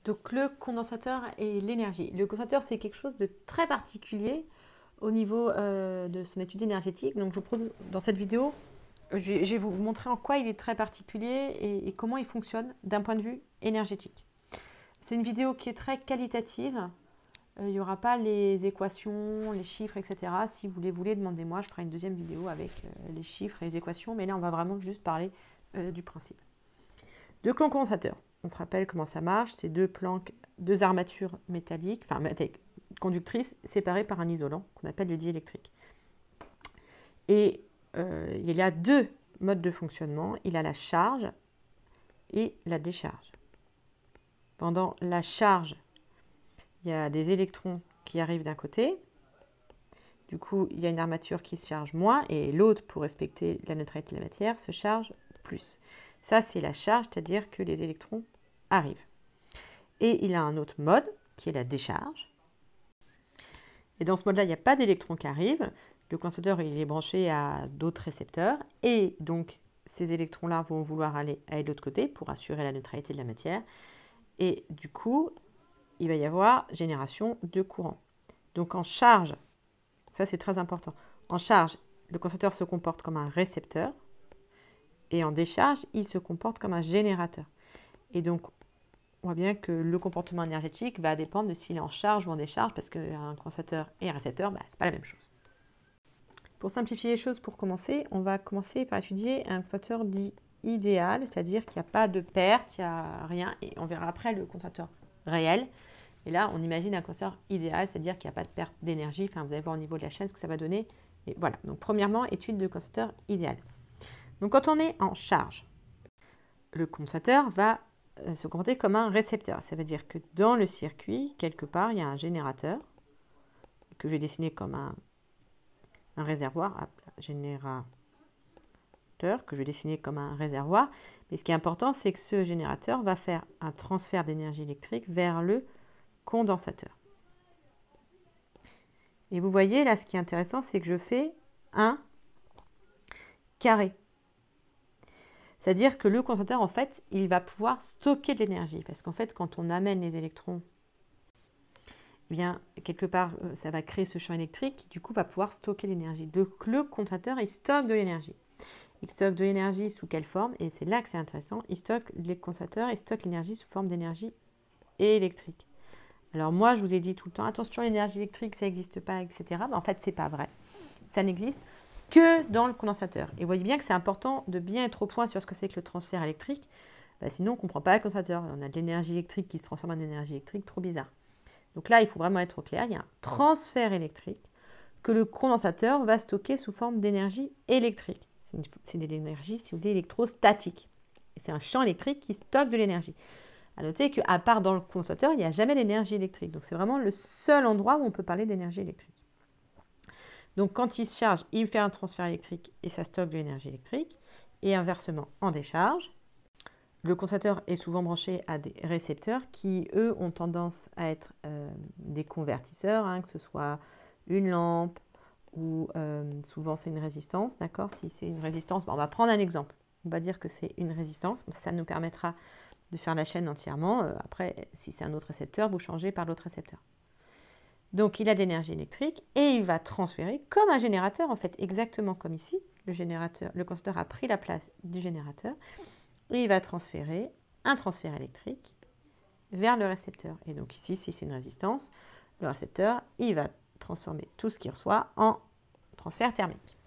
Donc le condensateur et l'énergie. Le condensateur, c'est quelque chose de très particulier au niveau de son étude énergétique. Donc dans cette vidéo, je vais vous montrer en quoi il est très particulier et comment il fonctionne d'un point de vue énergétique. C'est une vidéo qui est très qualitative. Il n'y aura pas les équations, les chiffres, etc. Si vous les voulez, demandez-moi, je ferai une deuxième vidéo avec les chiffres et les équations. Mais là, on va vraiment juste parler du principe. Deux clans condensateurs. On se rappelle comment ça marche. C'est deux armatures métalliques, enfin conductrices, séparées par un isolant qu'on appelle le diélectrique. Et il y a deux modes de fonctionnement. Il a la charge et la décharge. Pendant la charge, il y a des électrons qui arrivent d'un côté. Du coup, il y a une armature qui se charge moins et l'autre, pour respecter la neutralité de la matière, se charge plus. Ça, c'est la charge, c'est-à-dire que les électrons arrivent. Et il a un autre mode qui est la décharge. Et dans ce mode-là, il n'y a pas d'électrons qui arrivent. Le condensateur, il est branché à d'autres récepteurs. Et donc, ces électrons-là vont vouloir aller de l'autre côté pour assurer la neutralité de la matière. Et du coup, il va y avoir génération de courant. Donc en charge, ça c'est très important, en charge, le condensateur se comporte comme un récepteur et en décharge, il se comporte comme un générateur. Et donc, on voit bien que le comportement énergétique va dépendre de s'il est en charge ou en décharge parce qu'un condensateur et un récepteur, ce n'est pas la même chose. Pour simplifier les choses, pour commencer, on va commencer par étudier un condensateur dit idéal, c'est-à-dire qu'il n'y a pas de perte, il n'y a rien, et on verra après le condensateur réel. Et là, on imagine un condensateur idéal, c'est-à-dire qu'il n'y a pas de perte d'énergie. Enfin, vous allez voir au niveau de la chaîne ce que ça va donner. Et voilà. Donc, premièrement, étude de condensateur idéal. Donc, quand on est en charge, le condensateur va se comporter comme un récepteur. Ça veut dire que dans le circuit, quelque part, il y a un générateur que je vais dessiner comme un réservoir. Générateur que je vais dessiner comme un réservoir. Mais ce qui est important, c'est que ce générateur va faire un transfert d'énergie électrique vers le condensateur. Et vous voyez, là, ce qui est intéressant, c'est que je fais un carré. C'est-à-dire que le condensateur, en fait, il va pouvoir stocker de l'énergie. Parce qu'en fait, quand on amène les électrons, eh bien, quelque part, ça va créer ce champ électrique qui, du coup, va pouvoir stocker l'énergie. Donc, le condensateur, il stocke de l'énergie. Il stocke de l'énergie sous quelle forme? Et c'est là que c'est intéressant. Les condensateurs, ils stockent l'énergie sous forme d'énergie électrique. Alors moi, je vous ai dit tout le temps, attention, l'énergie électrique, ça n'existe pas, etc. Mais en fait, ce n'est pas vrai. Ça n'existe que dans le condensateur. Et vous voyez bien que c'est important de bien être au point sur ce que c'est que le transfert électrique. Sinon, on ne comprend pas le condensateur. On a de l'énergie électrique qui se transforme en énergie électrique, trop bizarre. Donc là, il faut vraiment être au clair. Il y a un transfert électrique que le condensateur va stocker sous forme d'énergie électrique. C'est de l'énergie, si vous voulez, électrostatique. Et c'est un champ électrique qui stocke de l'énergie. À noter qu'à part dans le condensateur, il n'y a jamais d'énergie électrique. Donc, c'est vraiment le seul endroit où on peut parler d'énergie électrique. Donc, quand il se charge, il fait un transfert électrique et ça stocke de l'énergie électrique. Et inversement, en décharge, le condensateur est souvent branché à des récepteurs qui, eux, ont tendance à être des convertisseurs, que ce soit une lampe ou souvent c'est une résistance. D'accord? Si c'est une résistance, on va prendre un exemple. On va dire que c'est une résistance. Ça nous permettra de faire la chaîne entièrement. Après, si c'est un autre récepteur, vous changez par l'autre récepteur. Donc, il a de l'énergie électrique et il va transférer comme un générateur, en fait, exactement comme ici. Le condensateur a pris la place du générateur et il va transférer un transfert électrique vers le récepteur. Et donc ici, si c'est une résistance, le récepteur, il va transformer tout ce qu'il reçoit en transfert thermique.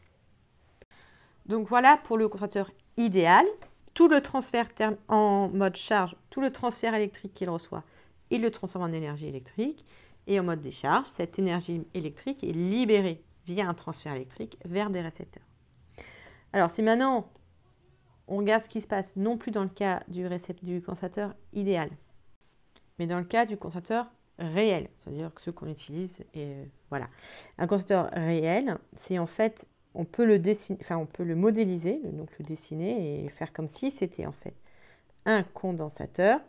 Donc, voilà pour le condensateur idéal. Tout le transfert en mode charge, tout le transfert électrique qu'il reçoit, il le transforme en énergie électrique. Et en mode décharge, cette énergie électrique est libérée via un transfert électrique vers des récepteurs. Alors, si maintenant, on regarde ce qui se passe, non plus dans le cas du condensateur idéal, mais dans le cas du condensateur réel, c'est-à-dire ceux qu'on utilise, et voilà. Un condensateur réel, c'est en fait, on peut le modéliser, donc le dessiner et faire comme si c'était en fait un condensateur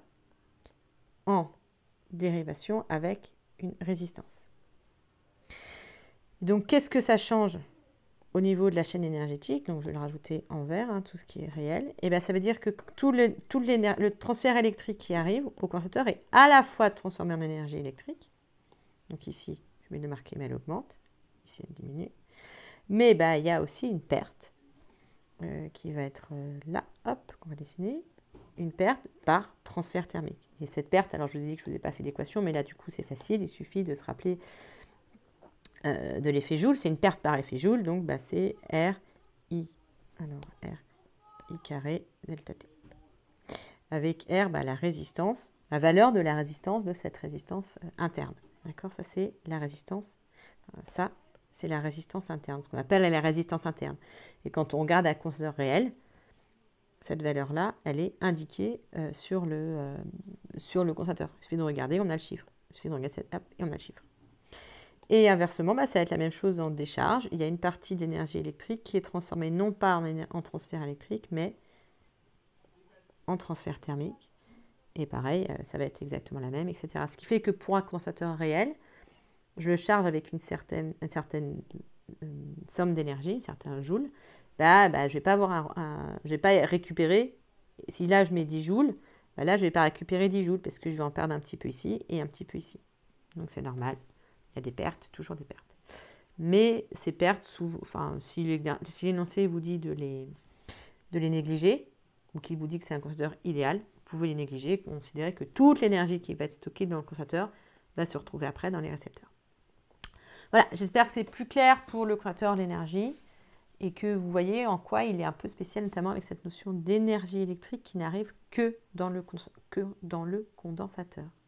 en dérivation avec une résistance. Donc, qu'est-ce que ça change au niveau de la chaîne énergétique, donc je vais le rajouter en vert, hein, tout ce qui est réel, et bien ça veut dire que le transfert électrique qui arrive au condensateur est à la fois transformé en énergie électrique, donc ici, je vais le marquer, mais elle augmente, ici elle diminue, mais ben, il y a aussi une perte qui va être là, hop, qu'on va dessiner, une perte par transfert thermique. Et cette perte, alors je vous ai dit que je ne vous ai pas fait d'équation, mais là du coup c'est facile, il suffit de se rappeler de l'effet Joule, c'est une perte par effet Joule, donc bah, c'est RI, alors RI carré delta T. Avec R, bah, la résistance, la valeur de la résistance de cette résistance interne. D'accord, ça c'est la résistance, ça c'est la résistance interne, ce qu'on appelle la résistance interne. Et quand on regarde à condensateur réel, cette valeur-là, elle est indiquée sur le condensateur. Il suffit de regarder, on a le chiffre. Il suffit de regarder cette app et on a le chiffre. Et inversement, bah, ça va être la même chose en décharge. Il y a une partie d'énergie électrique qui est transformée non pas en transfert électrique, mais en transfert thermique. Et pareil, ça va être exactement la même, etc. Ce qui fait que pour un condensateur réel, je le charge avec une certaine somme d'énergie, certains joules. Là, bah, je ne vais pas récupérer. Si là, je mets 10 joules, bah, là, je ne vais pas récupérer 10 joules parce que je vais en perdre un petit peu ici et un petit peu ici. Donc, c'est normal. Il y a des pertes, toujours des pertes. Mais ces pertes, si l'énoncé vous dit de les négliger, ou qu'il vous dit que c'est un condensateur idéal, vous pouvez les négliger, considérer que toute l'énergie qui va être stockée dans le condensateur va se retrouver après dans les récepteurs. Voilà, j'espère que c'est plus clair pour le condensateur l'énergie et que vous voyez en quoi il est un peu spécial, notamment avec cette notion d'énergie électrique qui n'arrive que dans le condensateur.